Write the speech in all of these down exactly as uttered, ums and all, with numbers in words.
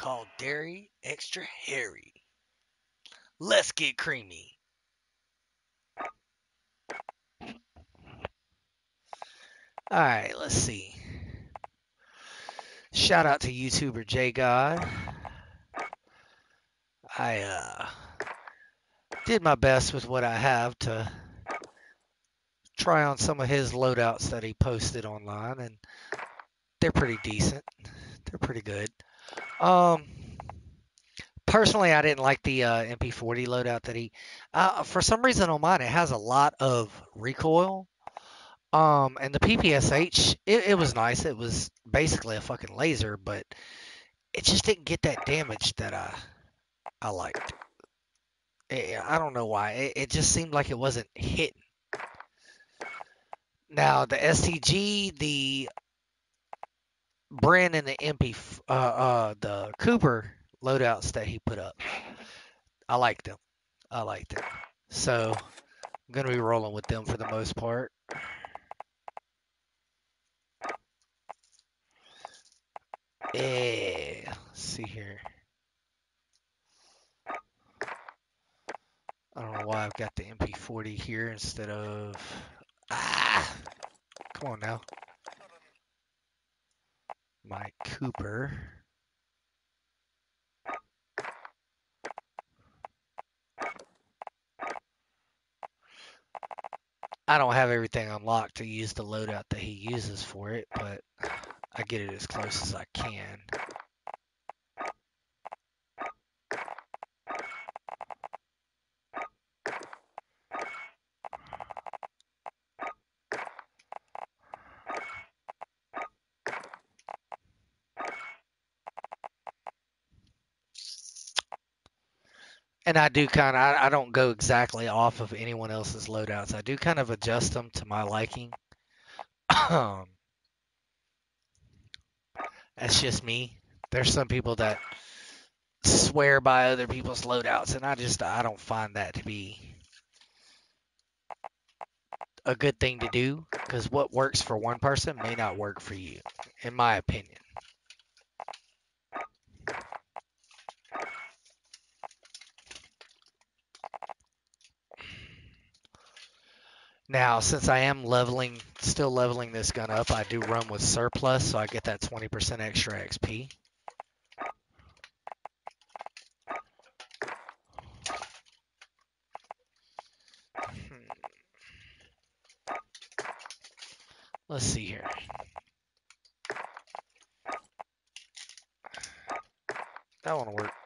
Caldery extra hairy. Let's get creamy. All right, let's see. Shout out to YouTuber J God. I uh, did my best with what I have to try on some of his loadouts that he posted online, and they're pretty decent. They're pretty good. Um, personally, I didn't like the uh, M P forty loadout that he. Uh, for some reason on mine, it has a lot of recoil. Um, and the P P S H, it, it was nice. It was basically a fucking laser, but it just didn't get that damage that I I liked. It, I don't know why. It, it just seemed like it wasn't hitting. Now the S T G, the Brand, and the M P, uh, uh, the Cooper loadouts that he put up, I liked them. I liked them. So I'm gonna be rolling with them for the most part. Yeah. Let's see here. I don't know why I've got the M P forty here instead of. Ah! Come on now. My Cooper. I don't have everything unlocked to use the loadout that he uses for it, but I get it as close as I can. And I do kind of, I, I don't go exactly off of anyone else's loadouts. I do kind of adjust them to my liking. Um, that's just me. There's some people that swear by other people's loadouts, and I just, I don't find that to be a good thing to do, because what works for one person may not work for you, in my opinion. Now, since I am leveling, still leveling this gun up, I do run with surplus, so I get that twenty percent extra X P. Hmm. Let's see here. That won't work.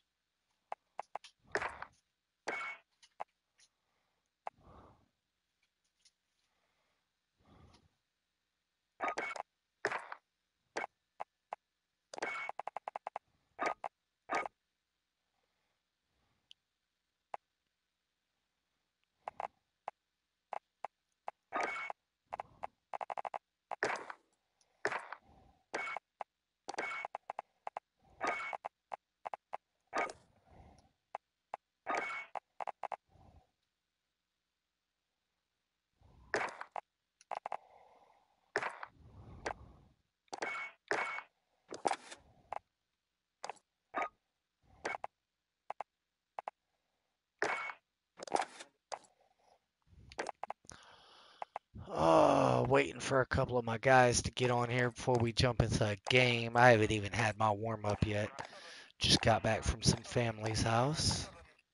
Oh, waiting for a couple of my guys to get on here before we jump into a game. I haven't even had my warm up yet. Just got back from some family's house.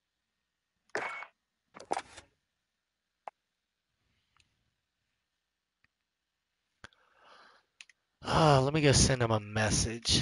Oh, let me go send them a message.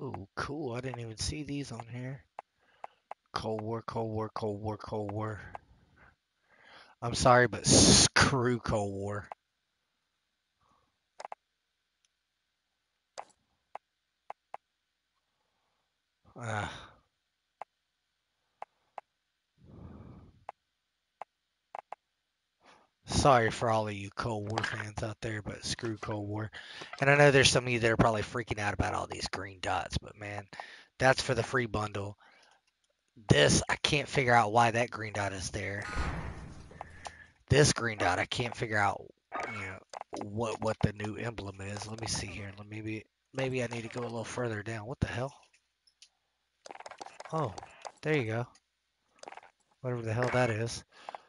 Oh, cool. I didn't even see these on here. Cold War, Cold War, Cold War, Cold War. I'm sorry, but screw Cold War. Uh, sorry for all of you Cold War fans out there, but screw Cold War. And I know there's some of you that are probably freaking out about all these green dots, but man, that's for the free bundle. This, I can't figure out why that green dot is there. This green dot, I can't figure out, you know, what what the new emblem is. Let me see here. Let maybe maybe I need to go a little further down. What the hell? Oh, there you go. Whatever the hell that is.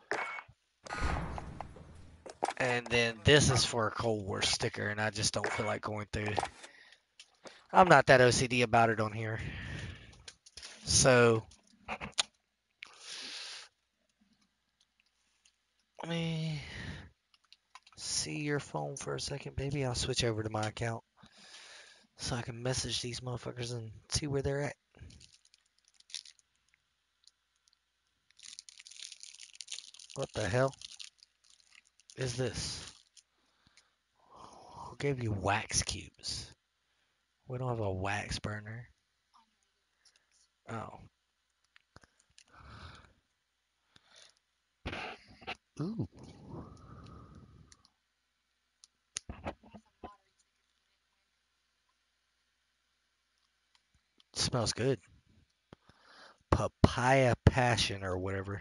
And then this is for a Cold War sticker, and I just don't feel like going through. I'm not that O C D about it on here. So, let me see your phone for a second, baby. I'll switch over to my account so I can message these motherfuckers and see where they're at. What the hell is this? Who gave you wax cubes? We don't have a wax burner. Oh. Ooh. Smells good. Papaya passion or whatever.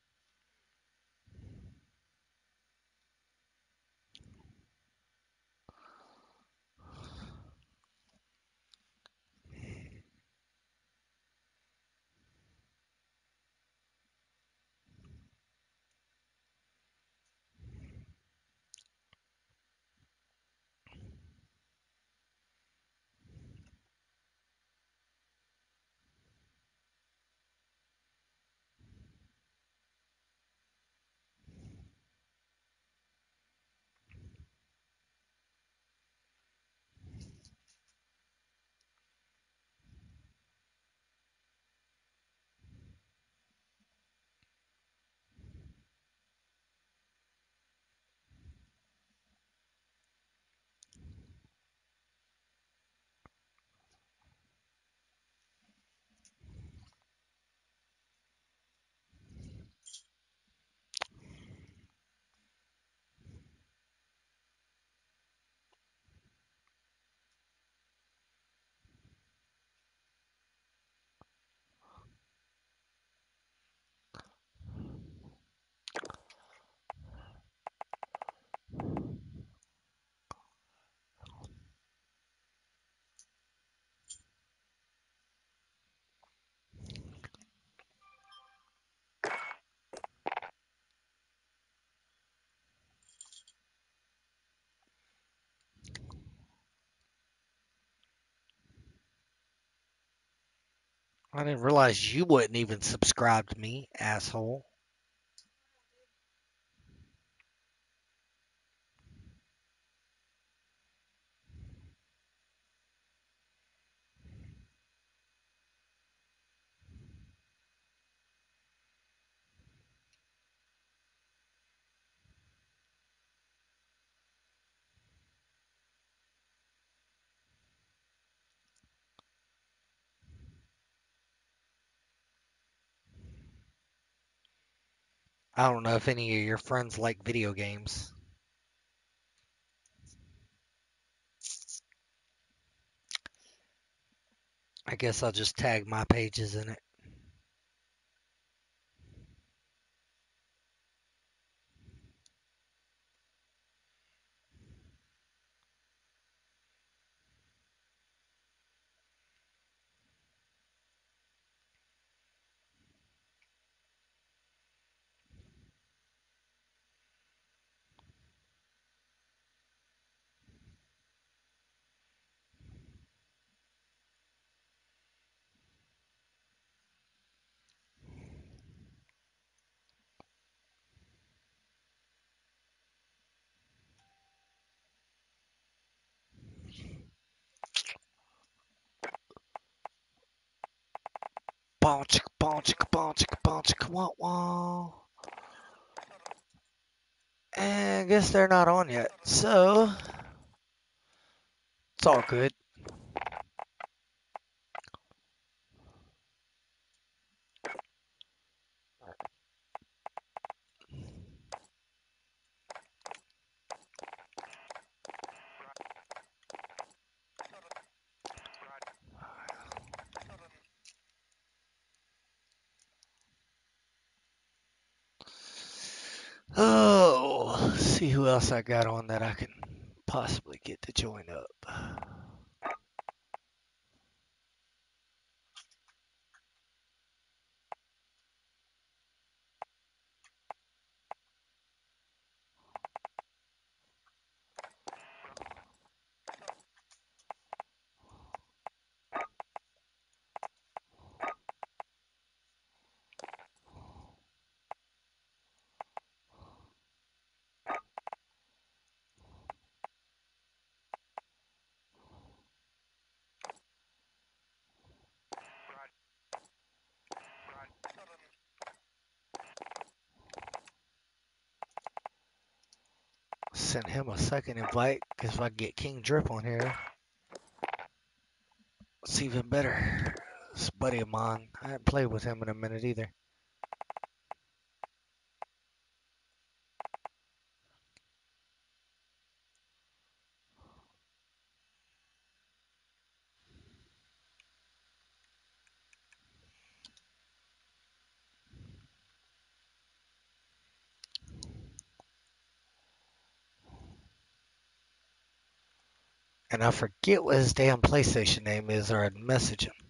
I didn't realize you wouldn't even subscribe to me, asshole. I don't know if any of your friends like video games. I guess I'll just tag my pages in it. Boom, chicka, boom, chicka, boom, chicka, boom, chicka, wah, wah. And I guess they're not on yet. So, it's all good. Oh, let's see who else I got on that I can possibly get to join up. Send him a second invite because if I get King Drip on here, it's even better. This buddy of mine, I haven't played with him in a minute either. And I forget what his damn PlayStation name is, or I'd message him.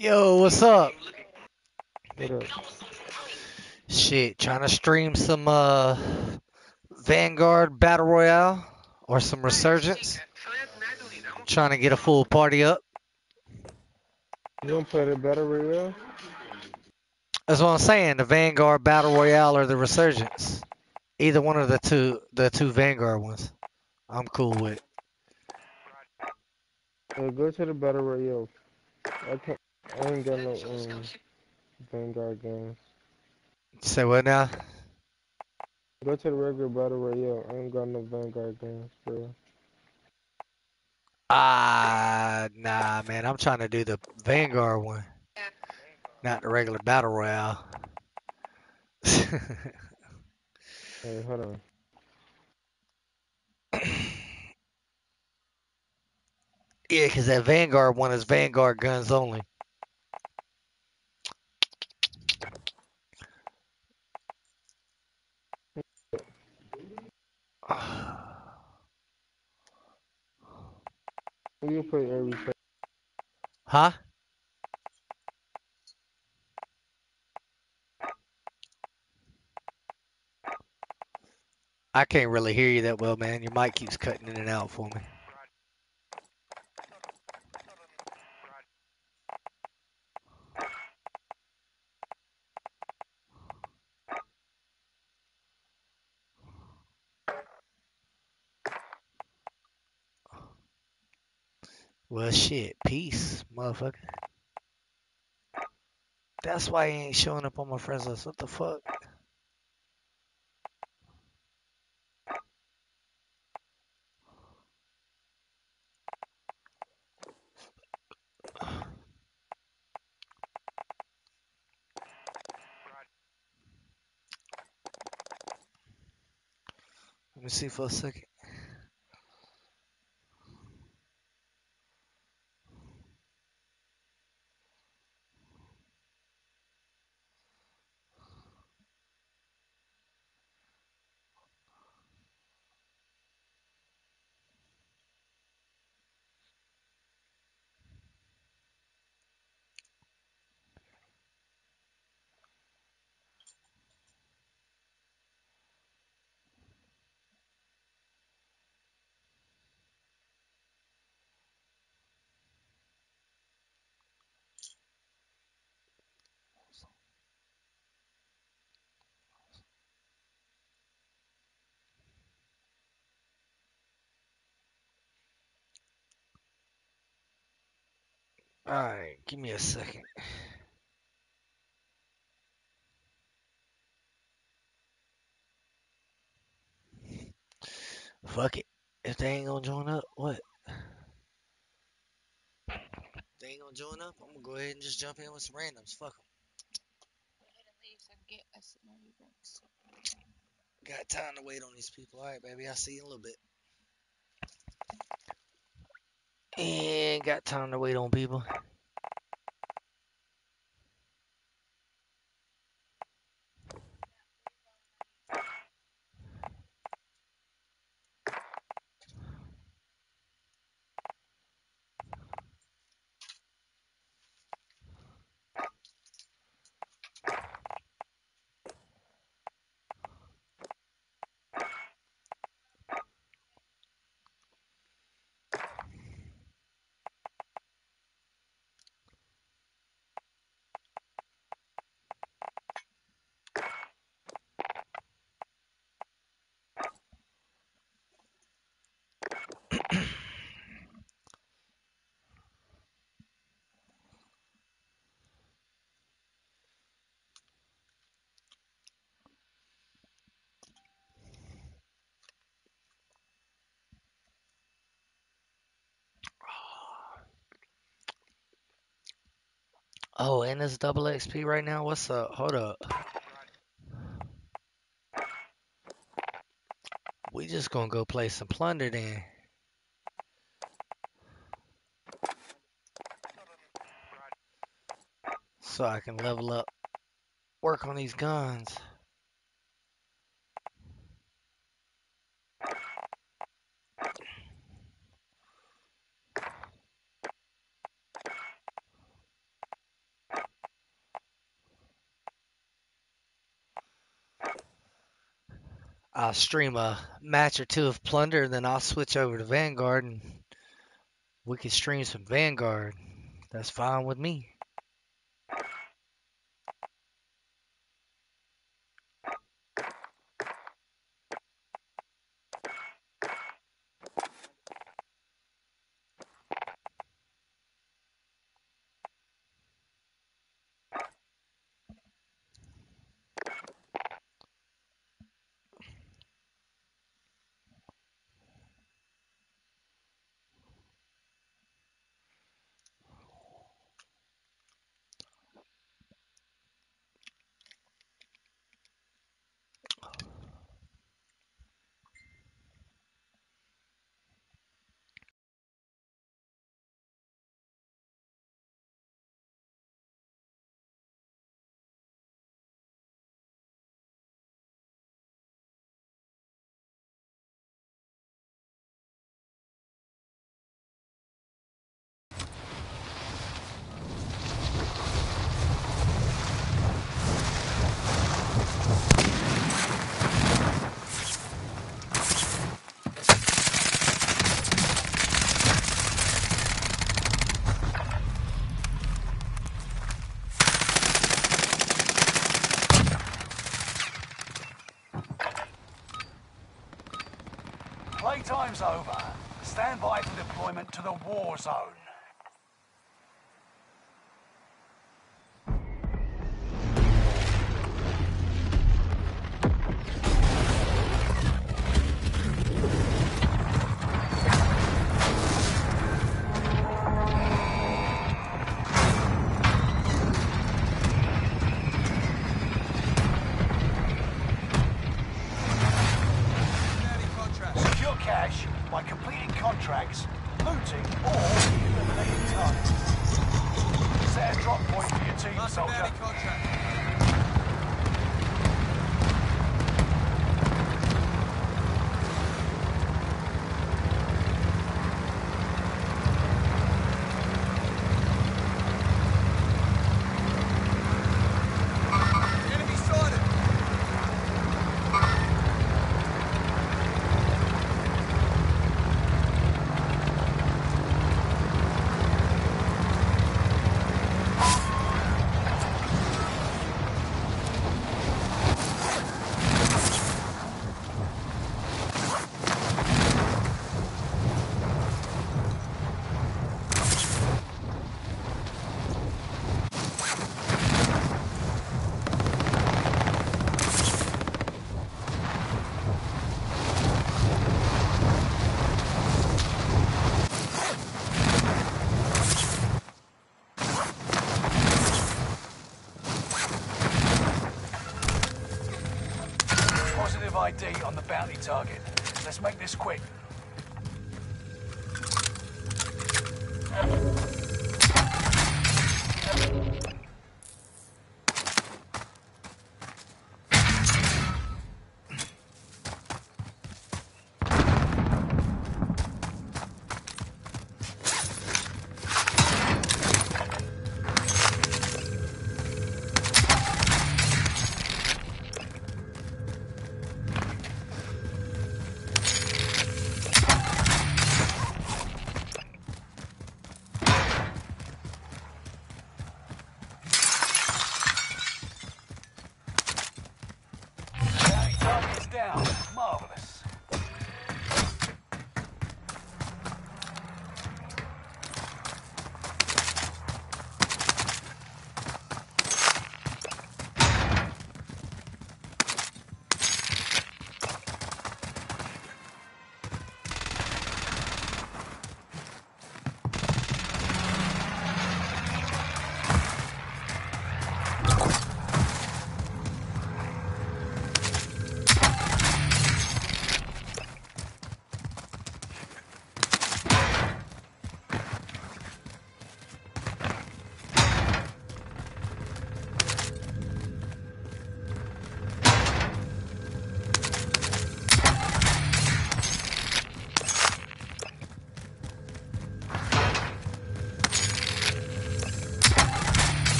Yo, what's up? What up? Shit, trying to stream some uh Vanguard Battle Royale or some Resurgence. Trying to get a full party up. You don't play the Battle Royale? That's what I'm saying. The Vanguard Battle Royale or the Resurgence. Either one of the two, the two Vanguard ones. I'm cool with. Uh, go to the Battle Royale. I can't. I ain't got no um Vanguard games. Say what now? Go to the regular Battle Royale. I ain't got no Vanguard games, bro. Ah, nah, man. I'm trying to do the Vanguard one, not the regular Battle Royale. Hey, hold on. Yeah, because that Vanguard one is Vanguard guns only. We can play every play. Huh? I can't really hear you that well, man. Your mic keeps cutting in and out for me. Well, shit. Peace, motherfucker. That's why he ain't showing up on my friends list. What the fuck? Let me see for a second. Alright, give me a second. Fuck it. If they ain't gonna join up, what? If they ain't gonna join up, I'm gonna go ahead and just jump in with some randoms. Fuck them. Got time to wait on these people. Alright, baby. I'll see you in a little bit. Ain't got time to wait on people. Oh, and it's double X P right now? What's up? Hold up. We just gonna go play some plunder then. So I can level up, work on these guns. I'll stream a match or two of Plunder, and then I'll switch over to Vanguard, and we can stream some Vanguard. That's fine with me. Playtime's over. Stand by for deployment to the war zone. By completing contracts, looting, or eliminating targets. Set a drop point for your team, soldier. I D on the bounty target. Let's make this quick. Down. Marvelous.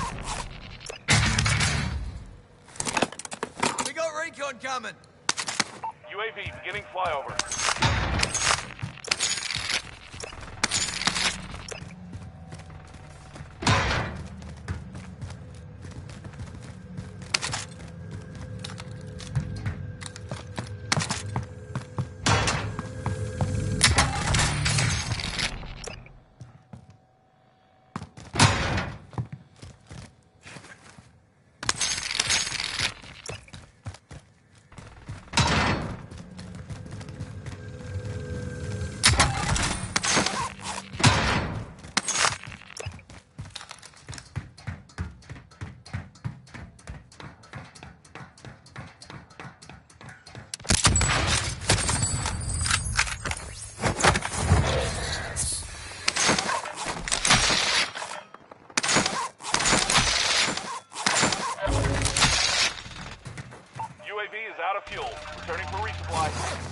Coming. V beginning flyover. U A V is out of fuel. Returning for resupply.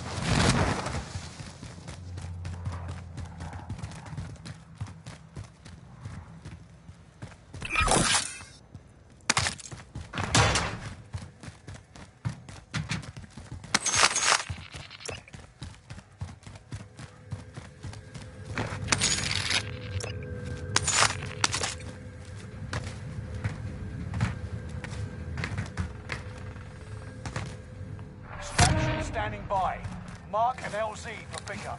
Standing by. Mark an L Z for pickup.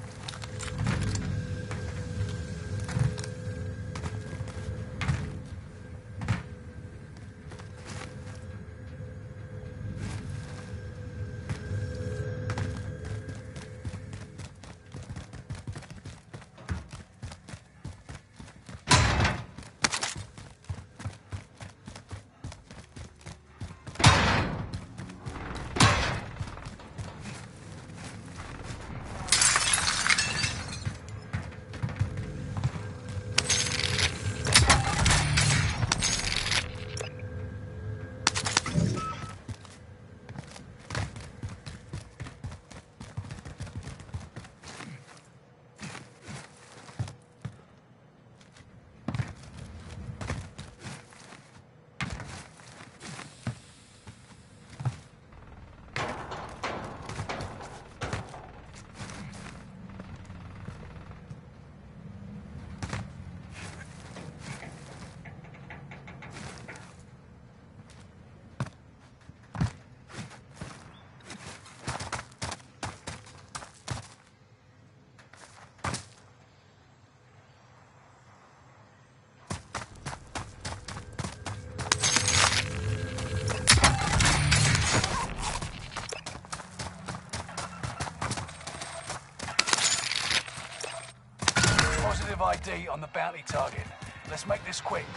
Positive I D on the bounty target. Let's make this quick.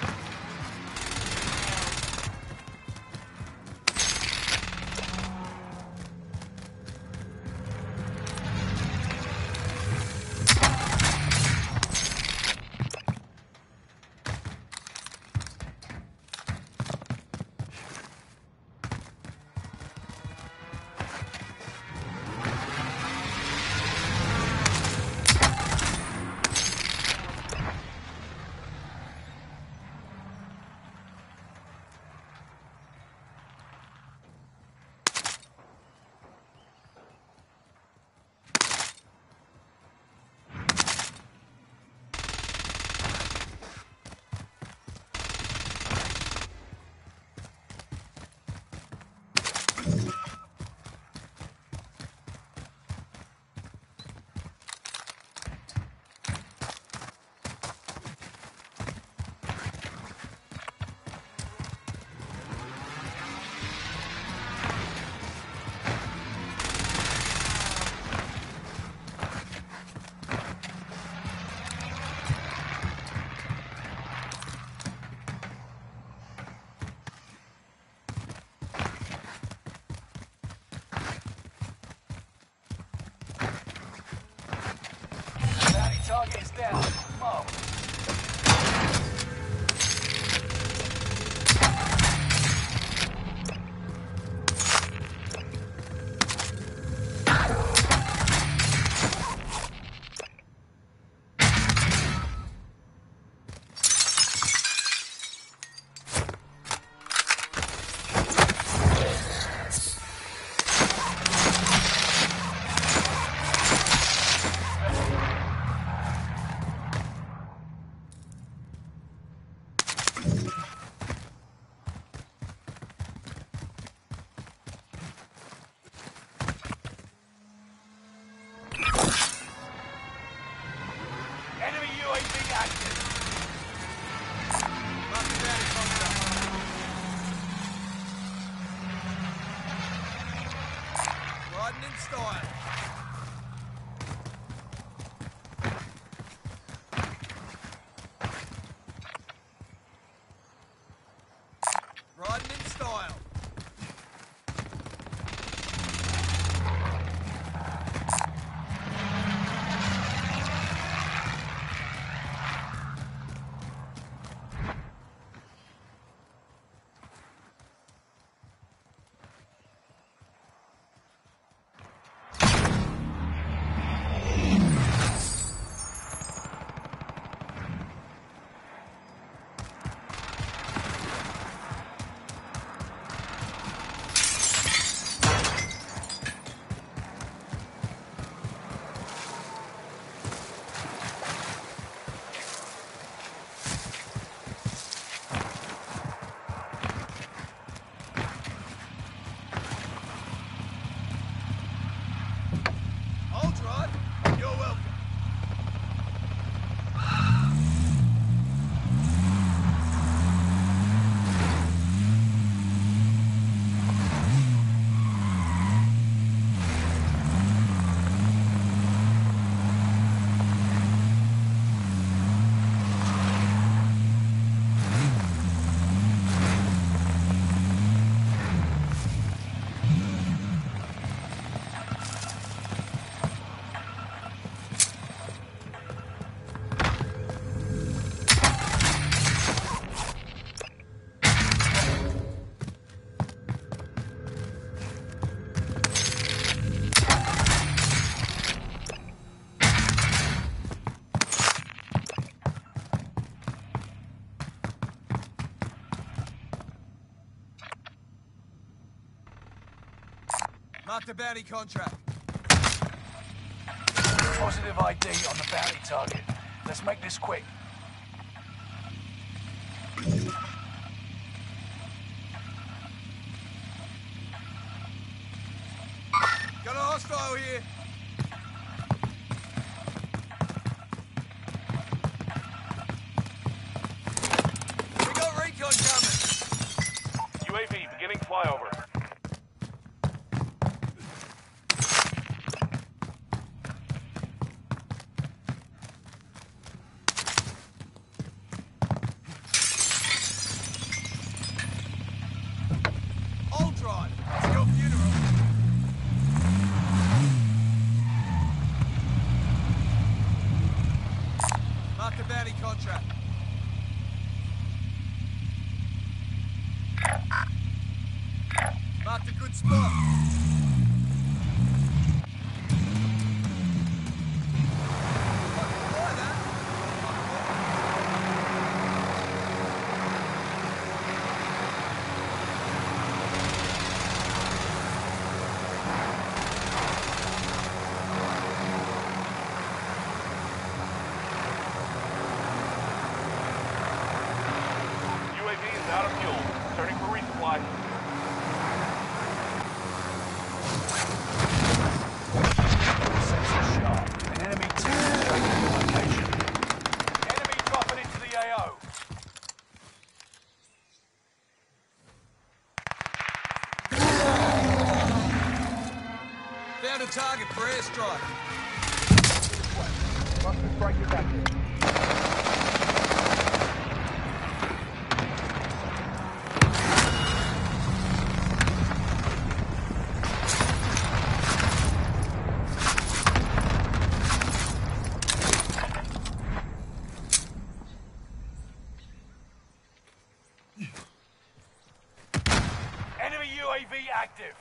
Target is down. Mark. Mark the bounty contract. Positive I D on the bounty target. Let's make this quick. Got a hostile here. We got recon coming. U A V beginning flyover. All drive. It's your funeral. Mark the bounty contract. Marked a good spot. Fly that. U A V is out of fuel. Turning for resupply. Sensor sharp. An enemy team is tracking your location. Enemy dropping into the A O. Found a target for airstrike. Must be breaking back here. Enemy U A V active.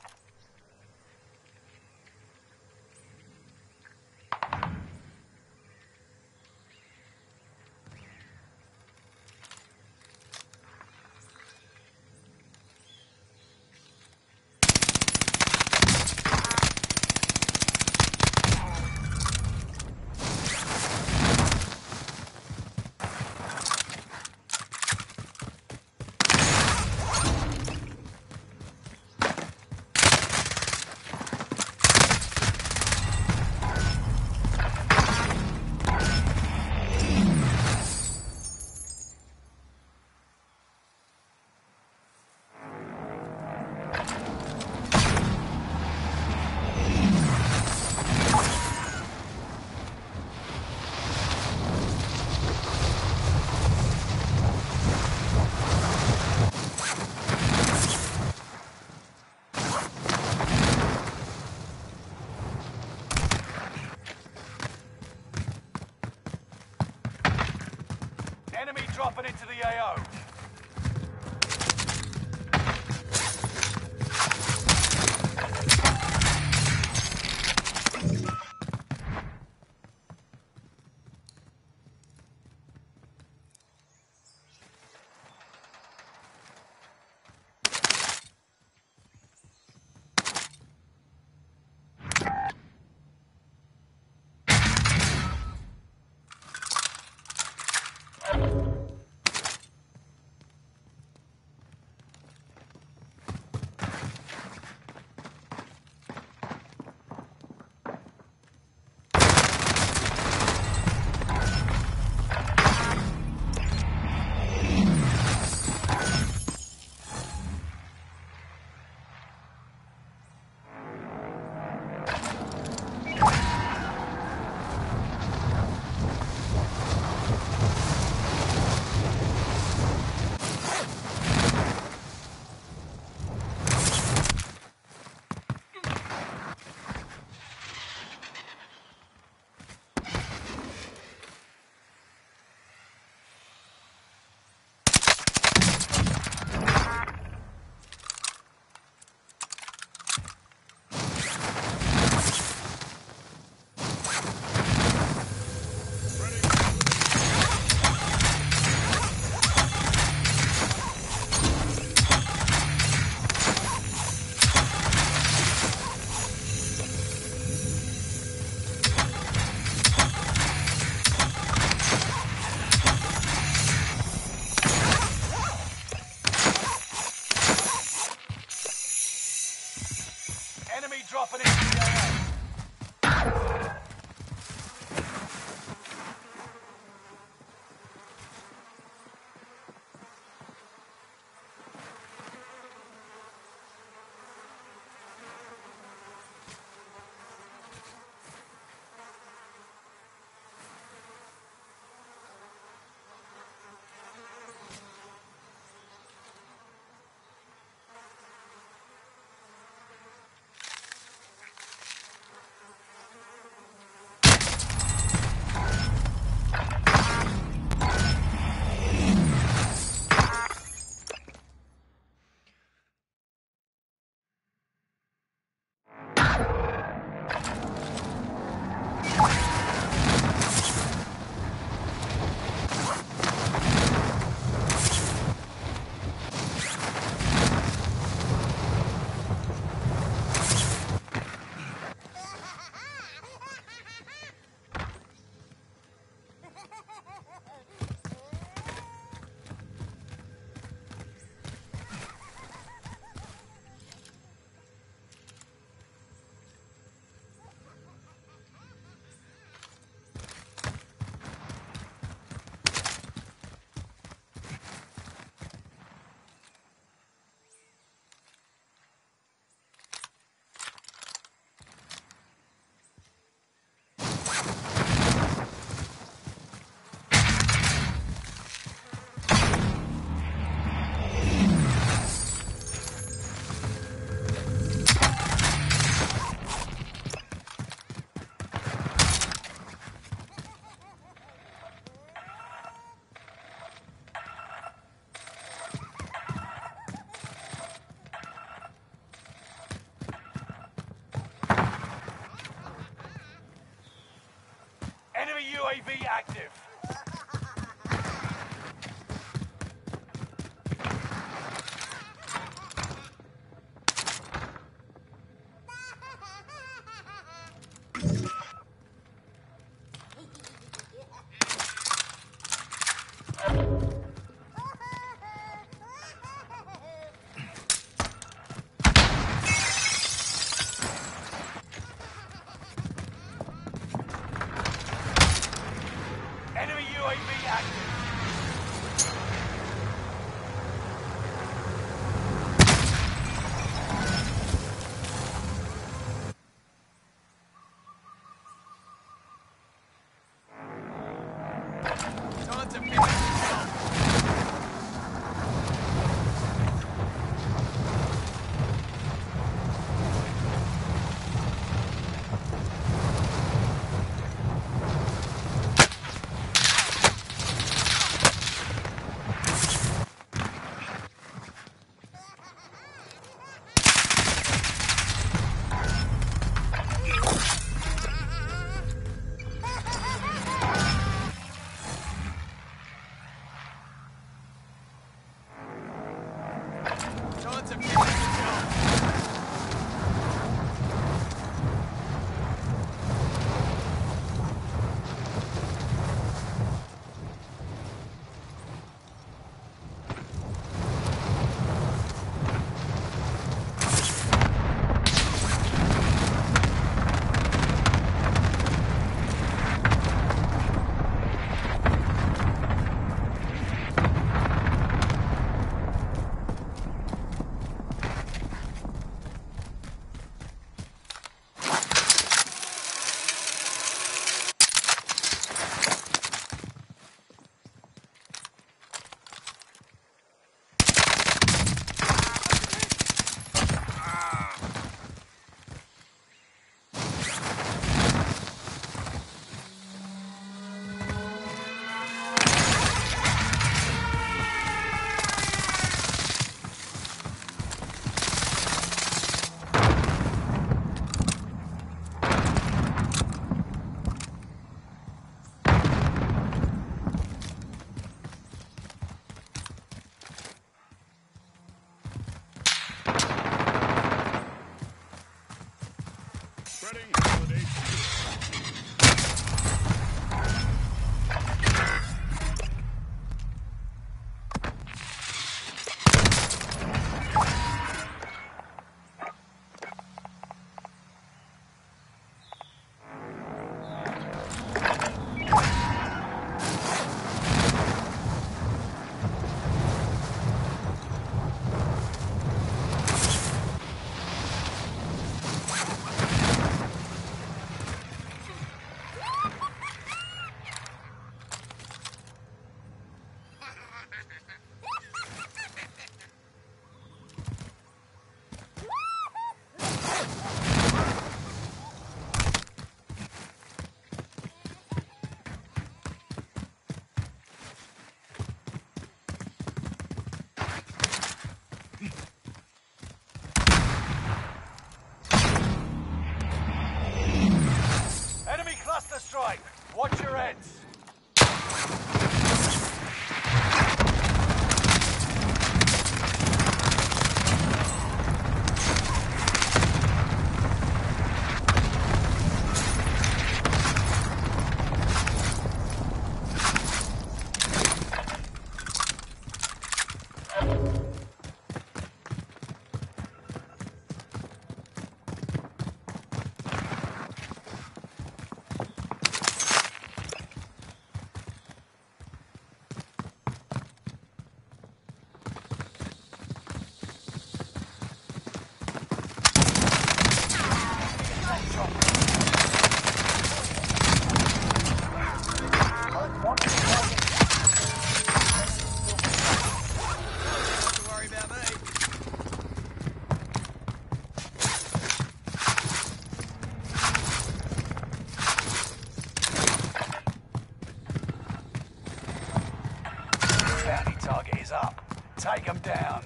Enemy dropping into the A O. A V active. Enemy U A V active. Time to finish the job. Time to finish the job. Enemy cluster strike. Watch your heads. Don't worry about me. Bounty target is up. Take them down.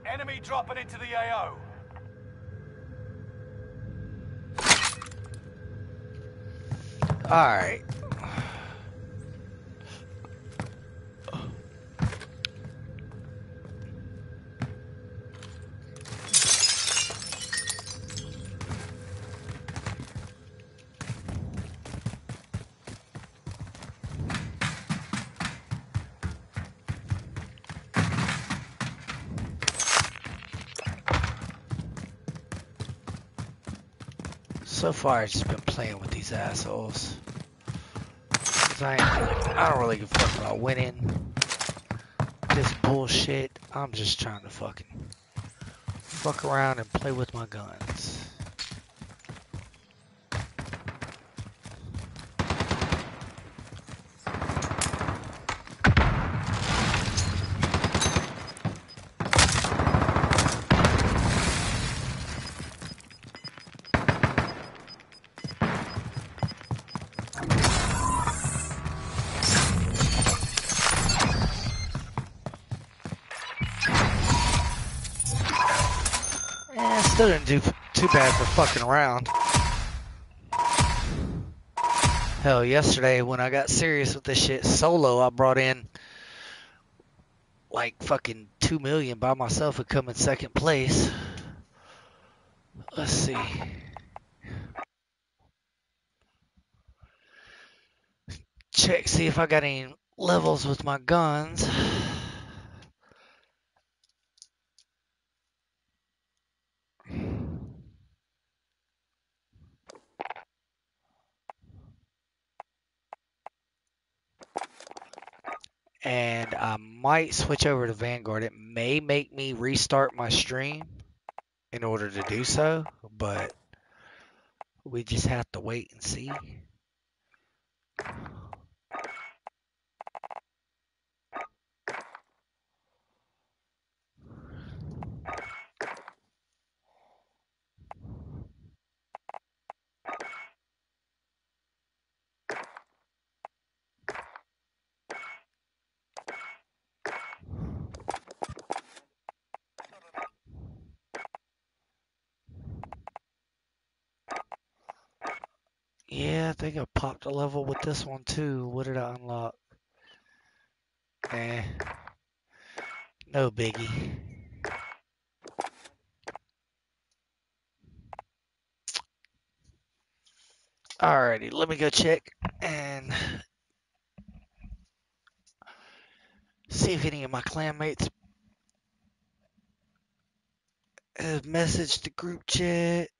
Enemy dropping into the A O. Alright. So far, I've just been playing with these assholes. Cause I, ain't, I don't really give a fuck about winning this bullshit. I'm just trying to fucking fuck around and play with my guns. Still didn't do too bad for fucking around. Hell, yesterday when I got serious with this shit solo, I brought in like fucking two million by myself and come in second place. Let's see. Check, see if I got any levels with my guns. And I might switch over to Vanguard. It may make me restart my stream in order to do so, but we just have to wait and see. Yeah, I think I popped a level with this one too. What did I unlock? Eh. No biggie. Alrighty, let me go check and see if any of my clanmates have messaged the group chat.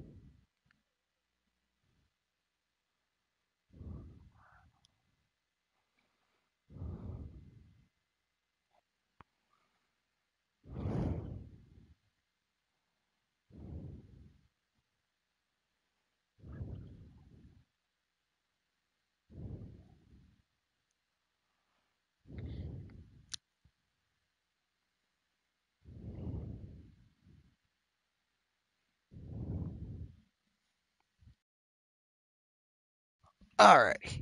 Alright.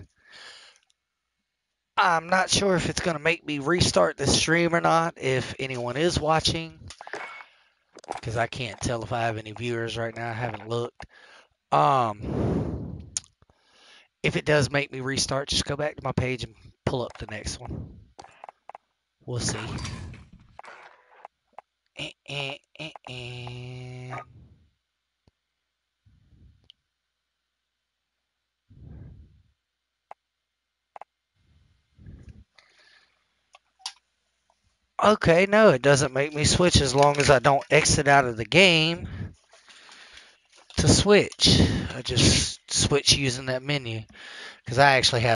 I'm not sure if it's going to make me restart the stream or not, if anyone is watching, because I can't tell if I have any viewers right now. I haven't looked. Um, if it does make me restart, just go back to my page and pull up the next one. We'll see. Eh, eh, eh, eh. Okay, no, it doesn't make me switch as long as I don't exit out of the game to switch. I just switch using that menu because I actually have